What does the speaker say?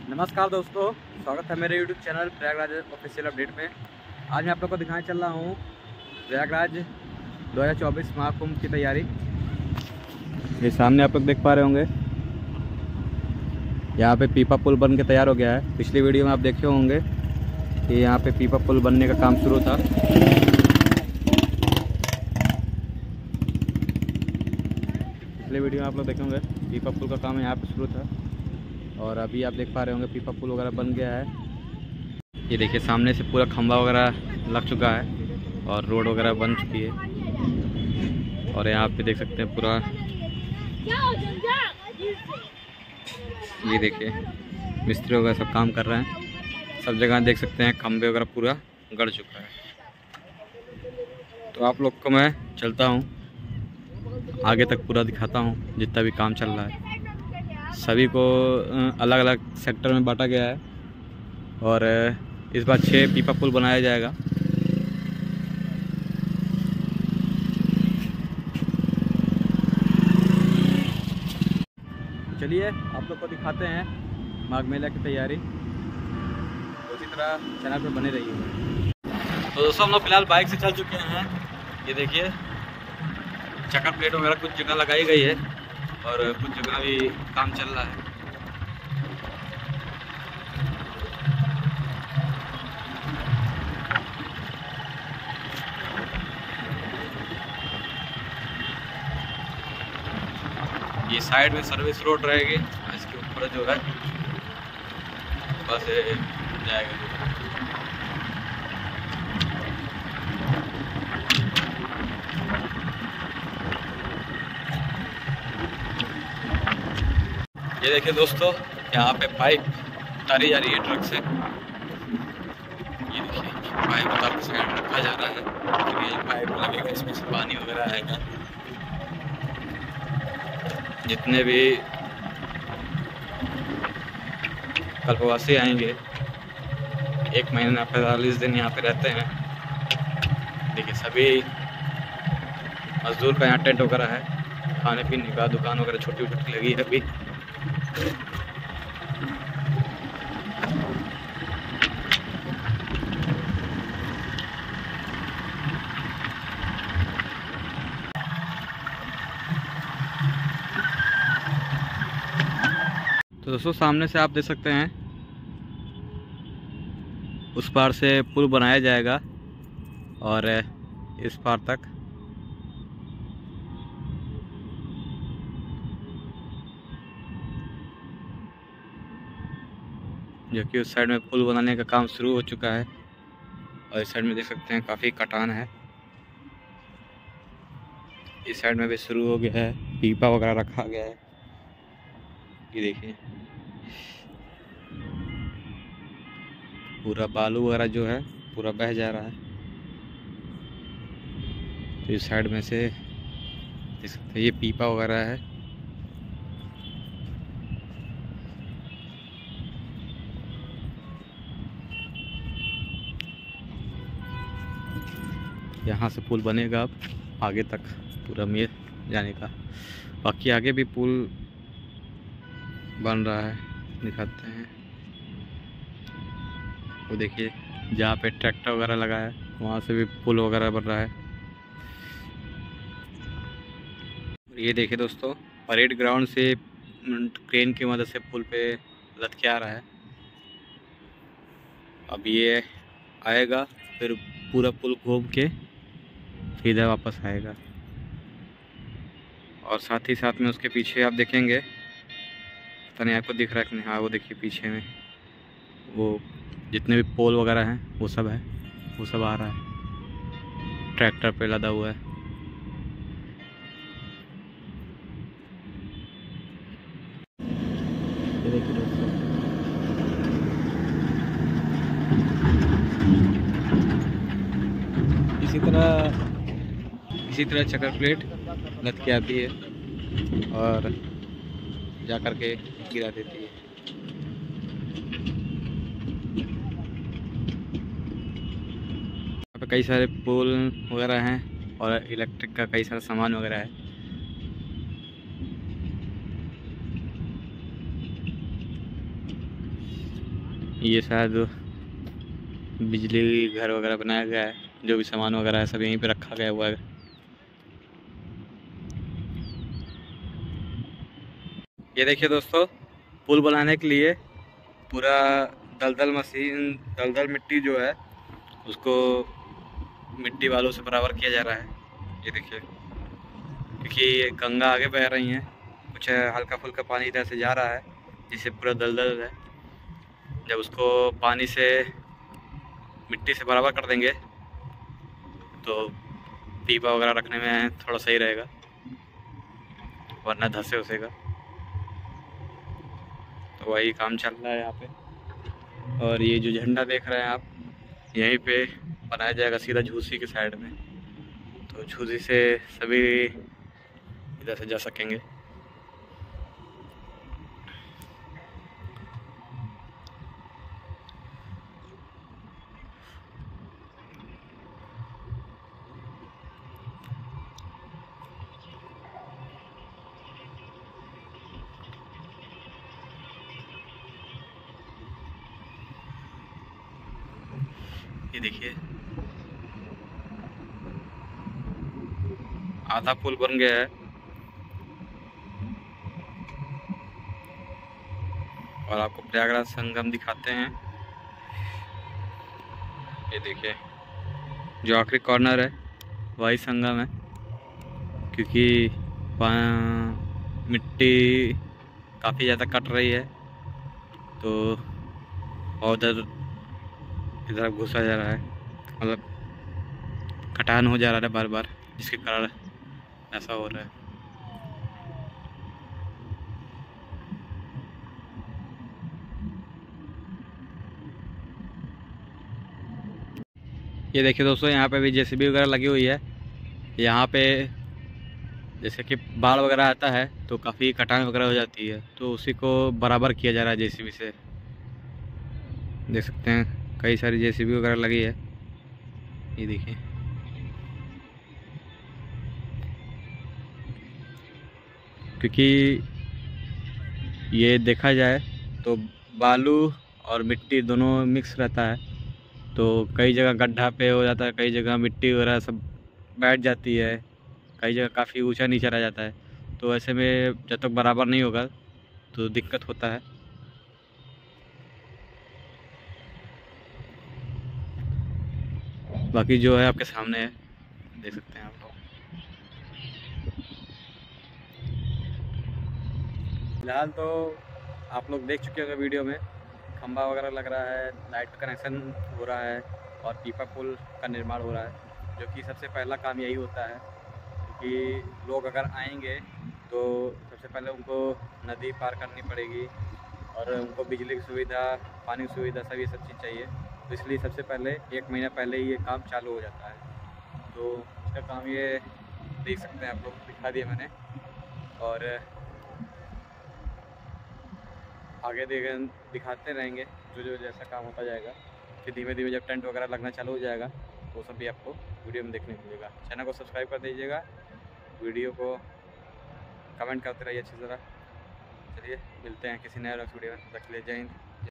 नमस्कार दोस्तों, स्वागत है मेरे YouTube channel Prayagraj official update में। आज मैं आप लोग को दिखाने चल रहा हूँ प्रयागराज 2024 महाकुंभ की तैयारी। ये सामने आप लोग देख पा रहे होंगे, यहाँ पे पीपा पुल बन के तैयार हो गया है। पिछली वीडियो में आप देखे होंगे कि यहाँ पे पीपा पुल बनने का काम शुरू था। पिछले वीडियो में आप लोग देखे होंगे पीपा पुल का काम यहाँ पे शुरू था और अभी आप देख पा रहे होंगे पीपा पुल वगैरह बन गया है। ये देखिए सामने से पूरा खंभा वगैरह लग चुका है और रोड वगैरह बन चुकी है। और यहाँ पे देख सकते हैं पूरा, ये देखिए मिस्त्री वगैरह सब काम कर रहे हैं। सब जगह देख सकते हैं खंभे वगैरह पूरा गड़ चुका है। तो आप लोग को मैं चलता हूँ आगे तक, पूरा दिखाता हूँ जितना भी काम चल रहा है। सभी को अलग अलग सेक्टर में बांटा गया है और इस बार 6 पीपा पुल बनाया जाएगा। चलिए आप लोग को दिखाते हैं माघ मेला की तैयारी। उसी तरह चैनल पर बने रहिए। तो दोस्तों हम लोग फिलहाल बाइक से चल चुके हैं। ये देखिए चक्कर प्लेट वगैरह कुछ जगह लगाई गई है और कुछ जगह भी काम चल रहा है। ये साइड में सर्विस रोड रहेगी, इसके ऊपर जो है बस जाएगा। ये देखिए दोस्तों, यहाँ पे पाइप उतारी जा रही है ट्रक से। ये देखिए पाइप उतार के साइड रखा जा रहा है, फिर ये पाइप लगेगा, इसमें से पानी वगैरह आएगा। जितने भी कल्पवासी आएंगे, 1 महीना 45 दिन यहाँ पे रहते हैं। देखिए सभी मजदूर का यहाँ टेंट वगैरह है, खाने पीने का दुकान वगैरह छोटी छोटी लगी है अभी। तो दोस्तों सामने से आप देख सकते हैं उस पार से पुल बनाया जाएगा और इस पार तक। जो कि उस साइड में पुल बनाने का काम शुरू हो चुका है और इस साइड में देख सकते हैं काफ़ी कटान है। इस साइड में भी शुरू हो गया है, पीपा वगैरह रखा गया है। ये देखिए पूरा बालू वगैरह जो है पूरा बह जा रहा है। तो इस साइड में से देख सकते हैं ये पीपा वगैरह है। यहाँ से पुल बनेगा अब आगे तक पूरा मेर जाने का। बाकी आगे भी पुल बन रहा है, दिखाते हैं। वो देखिए जहाँ पे ट्रैक्टर वगैरह लगा है वहाँ से भी पुल वगैरह बन रहा है। ये देखिए दोस्तों, परेड ग्राउंड से क्रेन की मदद से पुल पे लद के आ रहा है। अब ये आएगा, फिर पूरा पुल घूम के फिर इधर वापस आएगा। और साथ ही साथ में उसके पीछे आप देखेंगे, पता नहीं आपको दिख रहा है कि नहीं, हाँ वो देखिए पीछे में वो जितने भी पोल वगैरह हैं वो सब है, वो सब आ रहा है, ट्रैक्टर पे लदा हुआ है। ये देखिए दोस्तों, इसी तरह चक्कर प्लेट लद के आती है और जा कर के गिरा देती है। यहाँ पे कई सारे पोल वगैरह हैं और इलेक्ट्रिक का कई सारा सामान वगैरह है। ये शायद बिजली घर वगैरह बनाया गया है, जो भी सामान वगैरह है सब यहीं पे रखा गया हुआ है। ये देखिए दोस्तों, पुल बनाने के लिए पूरा दलदल मिट्टी जो है उसको मिट्टी वालों से बराबर किया जा रहा है। ये देखिए, क्योंकि ये गंगा आगे बह रही हैं, कुछ हल्का फुल्का पानी इधर से जा रहा है जिससे पूरा दलदल है। जब उसको पानी से मिट्टी से बराबर कर देंगे तो पीपा वगैरह रखने में थोड़ा सही रहेगा, वरना धंसे उसेगा। तो वही काम चल रहा है यहाँ पे। और ये जो झंडा देख रहे हैं आप, यहीं पे बनाया जाएगा सीधा झूसी के साइड में, तो झूसी से सभी इधर से जा सकेंगे। ये देखिए, आधा पुल बन गया है। और आपको प्रयागराज संगम दिखाते हैं। ये देखिए, जो आखिरी कॉर्नर है वही संगम है, क्योंकि मिट्टी काफ़ी ज़्यादा कट रही है तो उधर इधर घुसा जा रहा है, मतलब कटान हो जा रहा है बार बार, जिसके कारण ऐसा हो रहा है। ये देखिए दोस्तों, यहाँ पे भी जेसीबी वगैरह लगी हुई है। यहाँ पे जैसे कि बाढ़ वगैरह आता है तो काफ़ी कटान वगैरह हो जाती है, तो उसी को बराबर किया जा रहा है जेसीबी से। देख सकते हैं कई सारी जेसीबी वगैरह लगी है। ये देखिए, क्योंकि ये देखा जाए तो बालू और मिट्टी दोनों मिक्स रहता है, तो कई जगह गड्ढा पे हो जाता है, कई जगह मिट्टी वगैरह सब बैठ जाती है, कई जगह काफ़ी ऊंचा नीचा रह जाता है। तो ऐसे में जब तक बराबर नहीं होगा तो दिक्कत होता है। बाकी जो है आपके सामने है, देख सकते हैं आप लोग। फिलहाल तो आप लोग देख चुके होंगे वीडियो में, खंभा वगैरह लग रहा है, लाइट का कनेक्शन हो रहा है और पीपा पुल का निर्माण हो रहा है, जो कि सबसे पहला काम यही होता है। क्योंकि लोग अगर आएंगे तो सबसे पहले उनको नदी पार करनी पड़ेगी और उनको बिजली की सुविधा, पानी की सुविधा, सब चीज़ चाहिए। तो इसलिए सबसे पहले 1 महीना पहले ही ये काम चालू हो जाता है। तो इसका काम ये देख सकते हैं आप लोग, दिखा दिया मैंने। और आगे दिखाते रहेंगे जो जैसा काम होता जाएगा। फिर धीमे धीमे जब टेंट वगैरह लगना चालू हो जाएगा वो सब भी आपको वीडियो में देखने को मिलेगा। चैनल को सब्सक्राइब कर दीजिएगा, वीडियो को कमेंट करते रहिए अच्छी तरह। चलिए मिलते हैं किसी नए वीडियो में, तब तक के लिए जय हिंद।